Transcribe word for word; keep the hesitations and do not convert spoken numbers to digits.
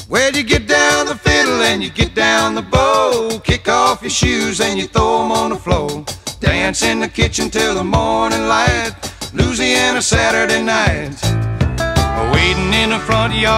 Well, you get down the fiddle and you get down the bow, kick off your shoes and you throw 'em on the floor. Dance in the kitchen till the morning light, Louisiana Saturday night. Waiting in the front yard.